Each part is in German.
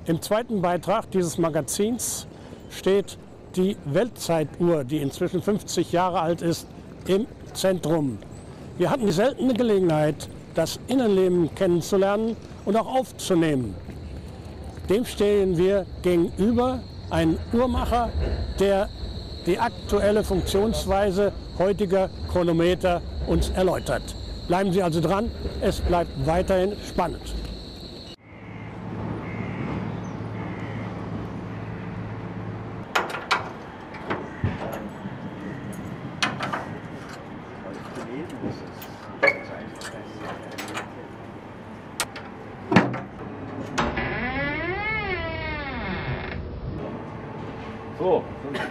Im zweiten Beitrag dieses Magazins steht die Weltzeituhr, die inzwischen 50 Jahre alt ist, im Zentrum. Wir hatten die seltene Gelegenheit, das Innenleben kennenzulernen und auch aufzunehmen. Dem stehen wir gegenüber, ein Uhrmacher, der die aktuelle Funktionsweise heutiger Chronometer uns erläutert. Bleiben Sie also dran, es bleibt weiterhin spannend. So,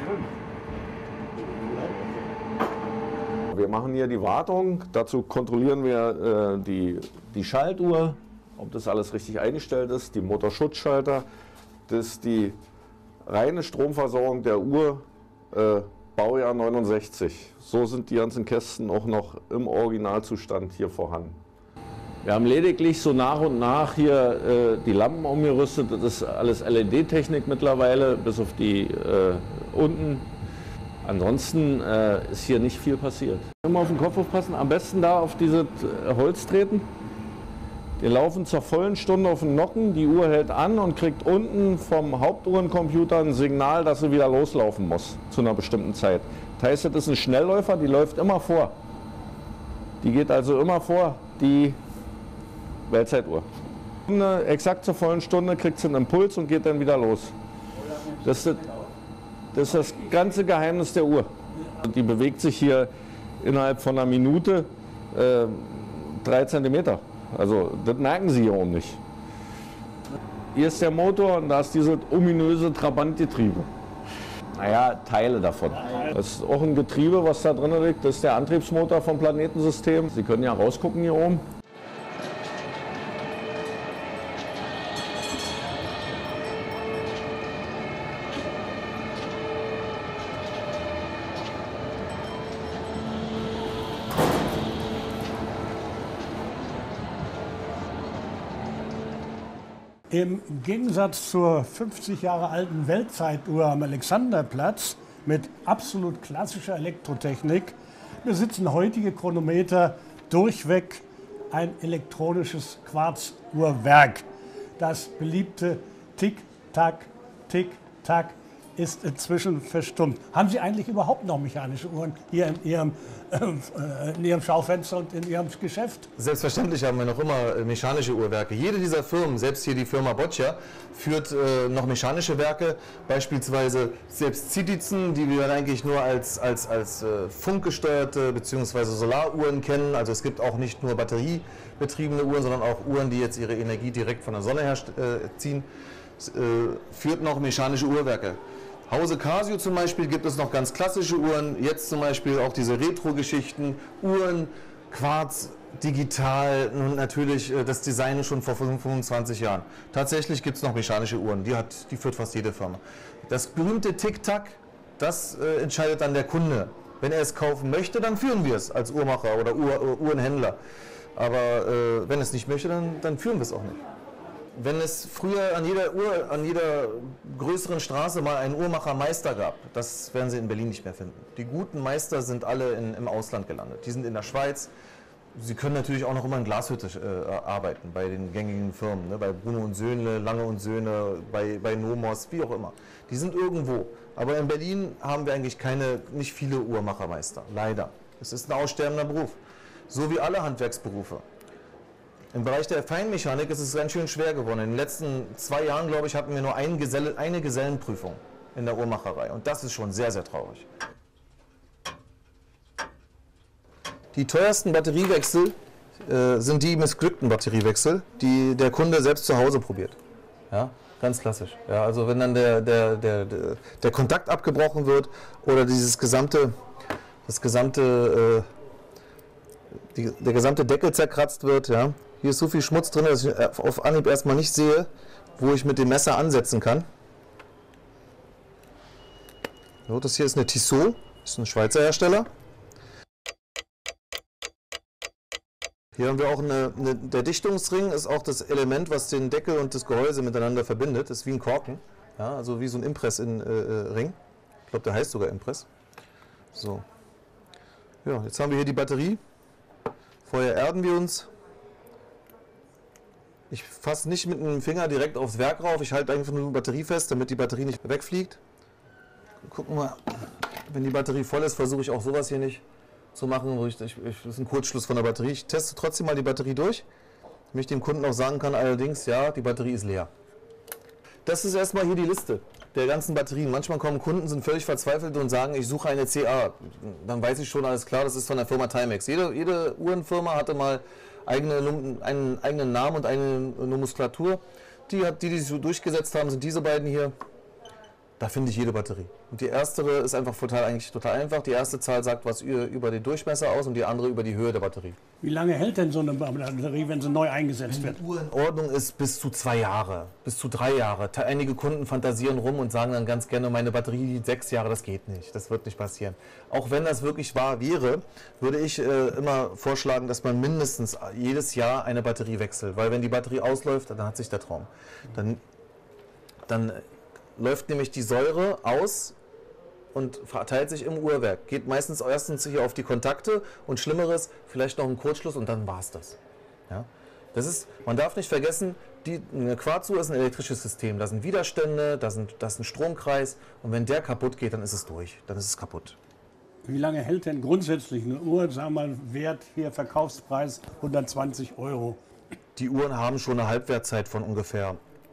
wir machen hier die Wartung. Dazu kontrollieren wir die Schaltuhr, ob das alles richtig eingestellt ist, die Motorschutzschalter. Das ist die reine Stromversorgung der Uhr, Baujahr 69. So sind die ganzen Kästen auch noch im Originalzustand hier vorhanden. Wir haben lediglich so nach und nach hier die Lampen umgerüstet. Das ist alles LED-Technik mittlerweile, bis auf die unten. Ansonsten ist hier nicht viel passiert. Immer auf den Kopf aufpassen, am besten da auf dieses Holz treten. Wir laufen zur vollen Stunde auf den Nocken, die Uhr hält an und kriegt unten vom Hauptuhrencomputer ein Signal, dass sie wieder loslaufen muss zu einer bestimmten Zeit. Das heißt, das ist ein Schnellläufer, die läuft immer vor. Die geht also immer vor, die Weltzeituhr. Exakt zur vollen Stunde kriegt sie einen Impuls und geht dann wieder los. Das ist das ganze Geheimnis der Uhr. Die bewegt sich hier innerhalb von einer Minute 3 Zentimeter. Also das merken Sie hier oben nicht. Hier ist der Motor und da ist dieses ominöse Trabantgetriebe. Naja, Teile davon. Das ist auch ein Getriebe, was da drin liegt. Das ist der Antriebsmotor vom Planetensystem. Sie können ja rausgucken hier oben. Im Gegensatz zur 50 Jahre alten Weltzeituhr am Alexanderplatz mit absolut klassischer Elektrotechnik besitzen heutige Chronometer durchweg ein elektronisches Quarzuhrwerk. Das beliebte Tick-Tack, Tick-Tack ist inzwischen verstummt. Haben Sie eigentlich überhaupt noch mechanische Uhren hier in Ihrem Schaufenster und in Ihrem Geschäft? Selbstverständlich haben wir noch immer mechanische Uhrwerke. Jede dieser Firmen, selbst hier die Firma Boccia, führt noch mechanische Werke, beispielsweise selbst Citizen, die wir eigentlich nur als funkgesteuerte bzw. Solaruhren kennen. Also es gibt auch nicht nur batteriebetriebene Uhren, sondern auch Uhren, die jetzt ihre Energie direkt von der Sonne her ziehen. Führt noch mechanische Uhrwerke. Hause Casio zum Beispiel gibt es noch ganz klassische Uhren, jetzt zum Beispiel auch diese Retro-Geschichten, Uhren, Quarz, digital und natürlich das Design schon vor 25 Jahren. Tatsächlich gibt es noch mechanische Uhren, die führt fast jede Firma. Das berühmte Tick-Tack, das entscheidet dann der Kunde. Wenn er es kaufen möchte, dann führen wir es als Uhrmacher oder Uhrenhändler. Aber wenn er es nicht möchte, dann führen wir es auch nicht. Wenn es früher an jeder größeren Straße mal einen Uhrmachermeister gab, das werden Sie in Berlin nicht mehr finden. Die guten Meister sind alle im Ausland gelandet. Die sind in der Schweiz. Sie können natürlich auch noch immer in Glashütte arbeiten, bei den gängigen Firmen, ne? Bei Bruno und Söhne, Lange und Söhne, bei Nomos, wie auch immer. Die sind irgendwo. Aber in Berlin haben wir eigentlich nicht viele Uhrmachermeister, leider. Es ist ein aussterbender Beruf, so wie alle Handwerksberufe. Im Bereich der Feinmechanik ist es ganz schön schwer geworden. In den letzten 2 Jahren, glaube ich, hatten wir nur eine Gesellenprüfung in der Uhrmacherei. Und das ist schon sehr, sehr traurig. Die teuersten Batteriewechsel sind die missglückten Batteriewechsel, die der Kunde selbst zu Hause probiert. Ja, ganz klassisch. Ja, also wenn dann der Kontakt abgebrochen wird oder der gesamte Deckel zerkratzt wird, ja. Hier ist so viel Schmutz drin, dass ich auf Anhieb erstmal nicht sehe, wo ich mit dem Messer ansetzen kann. So, das hier ist eine Tissot, das ist ein Schweizer Hersteller. Hier haben wir auch der Dichtungsring ist auch das Element, was den Deckel und das Gehäuse miteinander verbindet. Das ist wie ein Korken, ja, also wie so ein Impress-Ring. Ich glaube, der heißt sogar Impress. So. Ja, jetzt haben wir hier die Batterie. Vorher erden wir uns. Ich fasse nicht mit dem Finger direkt aufs Werk rauf. Ich halte einfach nur die Batterie fest, damit die Batterie nicht wegfliegt. Gucken wir, wenn die Batterie voll ist, versuche ich auch sowas hier nicht zu machen. Das ist ein Kurzschluss von der Batterie. Ich teste trotzdem mal die Batterie durch, damit ich dem Kunden auch sagen kann, allerdings, ja, die Batterie ist leer. Das ist erstmal hier die Liste der ganzen Batterien. Manchmal kommen Kunden, sind völlig verzweifelt und sagen, ich suche eine CA. Dann weiß ich schon, alles klar, das ist von der Firma Timex. Jede Uhrenfirma hatte mal einen eigenen Namen und eine Nomenklatur. Die sich so durchgesetzt haben, sind diese beiden hier. Da finde ich jede Batterie. Und die erstere ist einfach eigentlich total einfach. Die erste Zahl sagt was über den Durchmesser aus und die andere über die Höhe der Batterie. Wie lange hält denn so eine Batterie, wenn sie neu eingesetzt wird? Wenn die Uhr in Ordnung ist, bis zu 2 Jahre, bis zu 3 Jahre. Einige Kunden fantasieren rum und sagen dann ganz gerne, meine Batterie 6 Jahre, das geht nicht, das wird nicht passieren. Auch wenn das wirklich wahr wäre, würde ich immer vorschlagen, dass man mindestens jedes Jahr eine Batterie wechselt. Weil wenn die Batterie ausläuft, dann hat sich der Traum. Dann läuft nämlich die Säure aus und verteilt sich im Uhrwerk. Geht meistens erstens hier auf die Kontakte und Schlimmeres, vielleicht noch ein Kurzschluss und dann war es das. Ja? Man darf nicht vergessen, eine Quarzuhr ist ein elektrisches System. Da sind Widerstände, da ist ein Stromkreis und wenn der kaputt geht, dann ist es durch, dann ist es kaputt. Wie lange hält denn grundsätzlich eine Uhr, sagen wir mal, Wert hier, Verkaufspreis 120 €? Die Uhren haben schon eine Halbwertzeit von ungefähr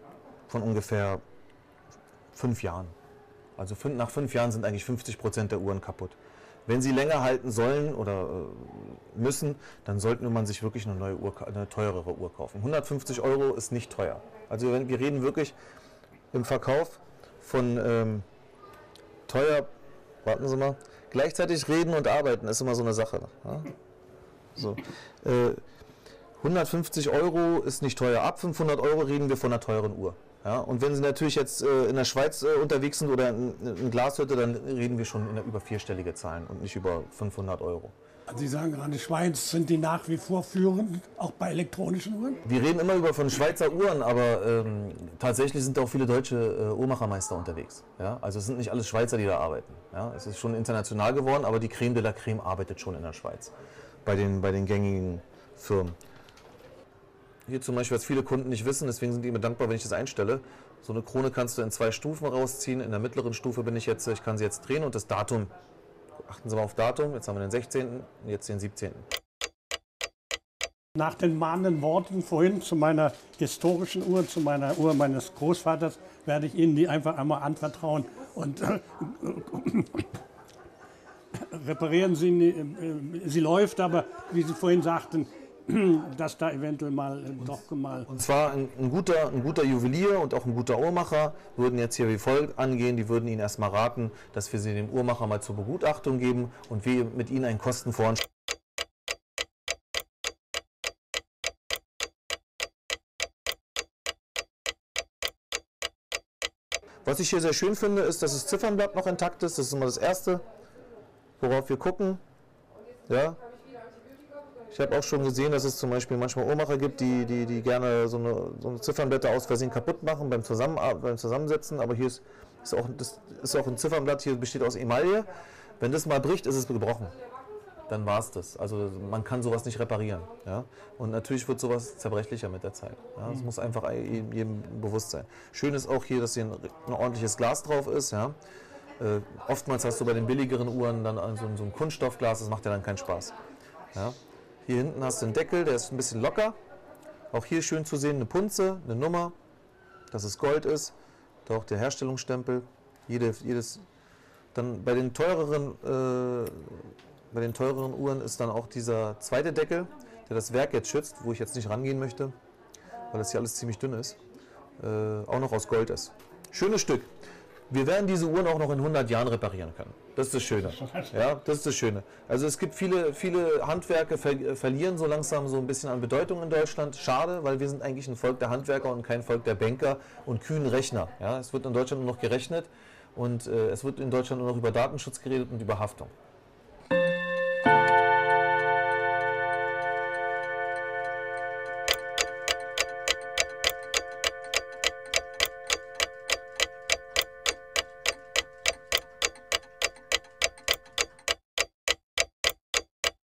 5 Jahren. Also nach 5 Jahren sind eigentlich 50% der Uhren kaputt. Wenn sie länger halten sollen oder müssen, dann sollte man sich wirklich eine teurere Uhr kaufen. 150 € ist nicht teuer. Also wir reden wirklich im Verkauf von teuer, warten Sie mal, gleichzeitig reden und arbeiten ist immer so eine Sache. Ja? So. 150 € ist nicht teuer. Ab 500 € reden wir von einer teuren Uhr. Ja, und wenn Sie natürlich jetzt in der Schweiz unterwegs sind oder in Glashütte, dann reden wir schon über 4-stellige Zahlen und nicht über 500 €. Also Sie sagen gerade, in der Schweiz sind die nach wie vor führend, auch bei elektronischen Uhren? Wir reden immer von Schweizer Uhren, aber tatsächlich sind auch viele deutsche Uhrmachermeister unterwegs. Ja? Also es sind nicht alles Schweizer, die da arbeiten. Ja? Es ist schon international geworden, aber die Creme de la Creme arbeitet schon in der Schweiz, bei den gängigen Firmen. Hier zum Beispiel, was viele Kunden nicht wissen, deswegen sind die immer dankbar, wenn ich das einstelle. So eine Krone kannst du in 2 Stufen rausziehen. In der mittleren Stufe bin ich jetzt, ich kann sie jetzt drehen und das Datum, achten Sie mal auf Datum, jetzt haben wir den 16. und jetzt den 17. Nach den mahnenden Worten vorhin zu meiner historischen Uhr, zu meiner Uhr meines Großvaters, werde ich Ihnen die einfach einmal anvertrauen und reparieren Sie. Sie läuft, aber wie Sie vorhin sagten, dass da eventuell mal doch mal... Und zwar ein guter Juwelier und auch ein guter Uhrmacher würden jetzt hier wie folgt angehen. Die würden Ihnen erstmal raten, dass wir sie dem Uhrmacher mal zur Begutachtung geben und wir mit Ihnen einen Kostenvoranschlag. Was ich hier sehr schön finde, ist, dass das Ziffernblatt noch intakt ist. Das ist immer das Erste, worauf wir gucken. Ja. Ich habe auch schon gesehen, dass es zum Beispiel manchmal Uhrmacher gibt, die gerne so eine Ziffernblätter aus Versehen kaputt machen beim Zusammensetzen. Aber hier ist auch ein Ziffernblatt, hier besteht aus Emaille. Wenn das mal bricht, ist es gebrochen. Dann war es das. Also man kann sowas nicht reparieren. Ja? Und natürlich wird sowas zerbrechlicher mit der Zeit. Ja? Das muss einfach jedem bewusst sein. Schön ist auch hier, dass hier ein ordentliches Glas drauf ist. Ja? Oftmals hast du bei den billigeren Uhren dann so ein Kunststoffglas, das macht ja dann keinen Spaß. Ja? Hier hinten hast du einen Deckel, der ist ein bisschen locker. Auch hier schön zu sehen eine Punze, eine Nummer, dass es Gold ist. Da auch der Herstellungsstempel. Dann bei den teureren Uhren ist dann auch dieser zweite Deckel, der das Werk jetzt schützt, wo ich jetzt nicht rangehen möchte, weil das hier alles ziemlich dünn ist, auch noch aus Gold ist. Schönes Stück. Wir werden diese Uhren auch noch in 100 Jahren reparieren können. Das ist das Schöne. Ja, das ist das Schöne. Also es gibt viele Handwerke, verlieren so langsam so ein bisschen an Bedeutung in Deutschland. Schade, weil wir sind eigentlich ein Volk der Handwerker und kein Volk der Banker und kühnen Rechner. Ja, es wird in Deutschland nur noch gerechnet und es wird in Deutschland nur noch über Datenschutz geredet und über Haftung.